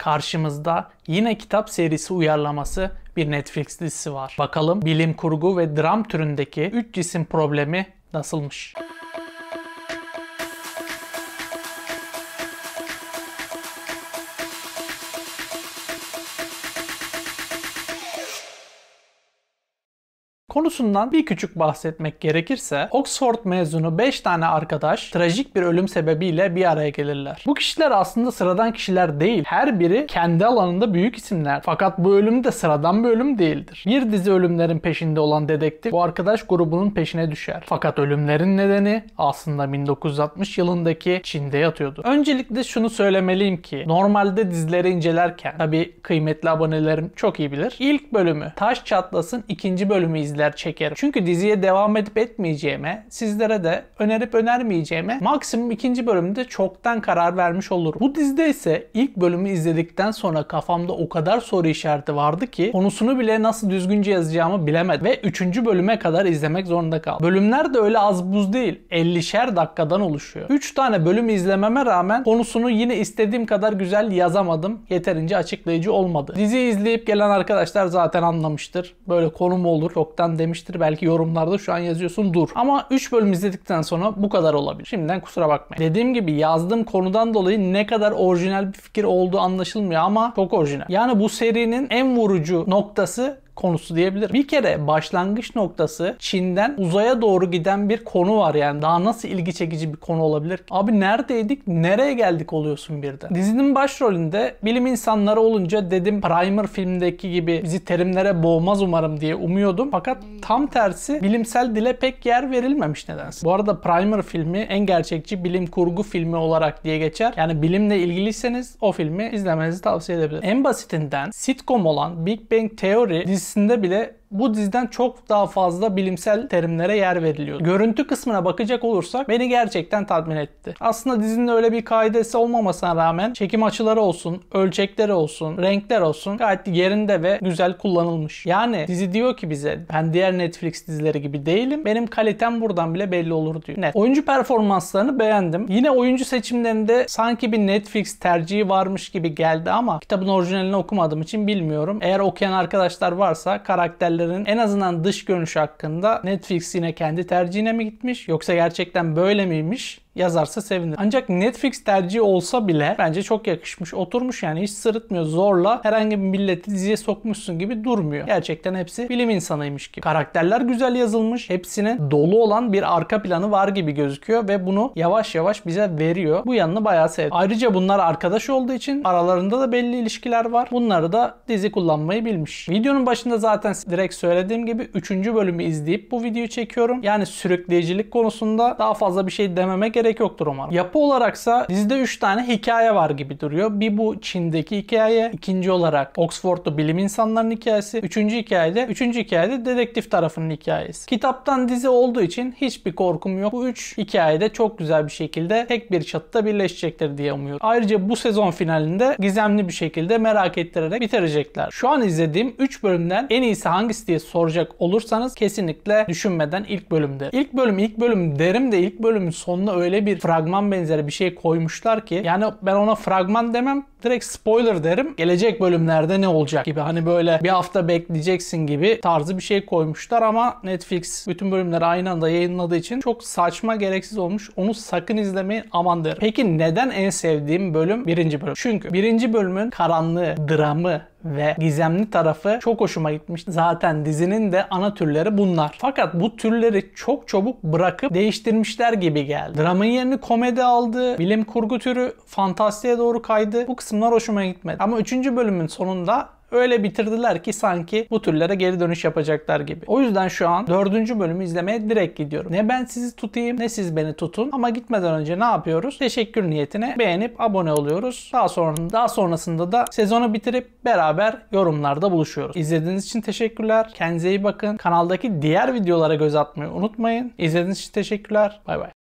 Karşımızda yine kitap serisi uyarlaması bir Netflix dizisi var. Bakalım bilim kurgu ve dram türündeki 3 cisim problemi nasılmış? Konusundan bir küçük bahsetmek gerekirse Oxford mezunu 5 tane arkadaş trajik bir ölüm sebebiyle bir araya gelirler. Bu kişiler aslında sıradan kişiler değil. Her biri kendi alanında büyük isimler. Fakat bu ölüm de sıradan bir ölüm değildir. Bir dizi ölümlerin peşinde olan dedektif bu arkadaş grubunun peşine düşer. Fakat ölümlerin nedeni aslında 1960 yılındaki Çin'de yatıyordu. Öncelikle şunu söylemeliyim ki normalde dizileri incelerken tabi kıymetli abonelerim çok iyi bilir. İlk bölümü taş çatlasın, ikinci bölümü izlerim çekerim. Çünkü diziye devam edip etmeyeceğime, sizlere de önerip önermeyeceğime maksimum ikinci bölümde çoktan karar vermiş olurum. Bu dizide ise ilk bölümü izledikten sonra kafamda o kadar soru işareti vardı ki konusunu bile nasıl düzgünce yazacağımı bilemedim ve 3. bölüme kadar izlemek zorunda kaldım. Bölümler de öyle az buz değil. 50'şer dakikadan oluşuyor. 3 tane bölüm izlememe rağmen konusunu yine istediğim kadar güzel yazamadım. Yeterince açıklayıcı olmadı. Diziyi izleyip gelen arkadaşlar zaten anlamıştır. Böyle konu mu olur? Çoktan demiştir. Belki yorumlarda şu an yazıyorsun dur. Ama 3 bölüm izledikten sonra bu kadar olabilir. Şimdiden kusura bakmayın. Dediğim gibi yazdığım konudan dolayı ne kadar orijinal bir fikir olduğu anlaşılmıyor ama çok orijinal. Yani bu serinin en vurucu noktası konusu diyebilirim. Bir kere başlangıç noktası Çin'den uzaya doğru giden bir konu var yani. Daha nasıl ilgi çekici bir konu olabilir? Abi neredeydik? Nereye geldik oluyorsun birden. Dizinin başrolünde bilim insanları olunca dedim Primer filmdeki gibi bizi terimlere boğmaz umarım diye umuyordum. Fakat tam tersi bilimsel dile pek yer verilmemiş nedense. Bu arada Primer filmi en gerçekçi bilim kurgu filmi olarak diye geçer. Yani bilimle ilgiliyseniz o filmi izlemenizi tavsiye edebilirim. En basitinden sitcom olan Big Bang Theory dizisinde bile bu diziden çok daha fazla bilimsel terimlere yer veriliyor. Görüntü kısmına bakacak olursak beni gerçekten tatmin etti. Aslında dizinin öyle bir kaidesi olmamasına rağmen çekim açıları olsun, ölçekleri olsun, renkler olsun gayet yerinde ve güzel kullanılmış. Yani dizi diyor ki bize ben diğer Netflix dizileri gibi değilim. Benim kalitem buradan bile belli olur diyor. Net. Oyuncu performanslarını beğendim. Yine oyuncu seçimlerinde sanki bir Netflix tercihi varmış gibi geldi ama kitabın orijinalini okumadığım için bilmiyorum. Eğer okuyan arkadaşlar varsa karakterler en azından dış görünüşü hakkında Netflix yine kendi tercihine mi gitmiş yoksa gerçekten böyle miymiş? Yazarsa sevinirim. Ancak Netflix tercihi olsa bile bence çok yakışmış. Oturmuş yani hiç sırıtmıyor. Zorla herhangi bir milleti diziye sokmuşsun gibi durmuyor. Gerçekten hepsi bilim insanıymış gibi. Karakterler güzel yazılmış. Hepsinin dolu olan bir arka planı var gibi gözüküyor ve bunu yavaş yavaş bize veriyor. Bu yanını bayağı sevdim. Ayrıca bunlar arkadaş olduğu için aralarında da belli ilişkiler var. Bunları da dizi kullanmayı bilmiş. Videonun başında zaten direkt söylediğim gibi 3. bölümü izleyip bu videoyu çekiyorum. Yani sürükleyicilik konusunda daha fazla bir şey dememe gerek yoktur umarım. Yapı olaraksa dizide 3 tane hikaye var gibi duruyor. Bir bu Çin'deki hikaye, ikinci olarak Oxford'lu bilim insanlarının hikayesi, üçüncü hikayede dedektif tarafının hikayesi. Kitaptan dizi olduğu için hiçbir korkum yok. Bu 3 hikayede çok güzel bir şekilde tek bir çatıda birleşecektir diye umuyorum. Ayrıca bu sezon finalinde gizemli bir şekilde merak ettirerek bitirecekler. Şu an izlediğim 3 bölümden en iyisi hangisi diye soracak olursanız kesinlikle düşünmeden ilk bölümde. İlk bölüm derim de ilk bölümün sonuna öyle bir fragman benzeri bir şey koymuşlar ki yani ben ona fragman demem direkt spoiler derim. Gelecek bölümlerde ne olacak gibi hani böyle bir hafta bekleyeceksin gibi tarzı bir şey koymuşlar ama Netflix bütün bölümleri aynı anda yayınladığı için çok saçma gereksiz olmuş. Onu sakın izlemeyin aman derim. Peki neden en sevdiğim bölüm 1. bölüm? Çünkü 1. bölümün karanlığı, dramı ve gizemli tarafı çok hoşuma gitmiş. Zaten dizinin de ana türleri bunlar. Fakat bu türleri çok çabuk bırakıp değiştirmişler gibi geldi. Dramın yerini komedi aldı. Bilim kurgu türü fantastiğe doğru kaydı. Bu kısımlar hoşuma gitmedi. Ama 3. bölümün sonunda öyle bitirdiler ki sanki bu türlere geri dönüş yapacaklar gibi. O yüzden şu an 4. bölümü izlemeye direkt gidiyorum. Ne ben sizi tutayım ne siz beni tutun. Ama gitmeden önce ne yapıyoruz? Teşekkür niyetine beğenip abone oluyoruz. Daha sonrasında da sezonu bitirip beraber yorumlarda buluşuyoruz. İzlediğiniz için teşekkürler. Kendinize iyi bakın. Kanaldaki diğer videolara göz atmayı unutmayın. İzlediğiniz için teşekkürler. Bay bay.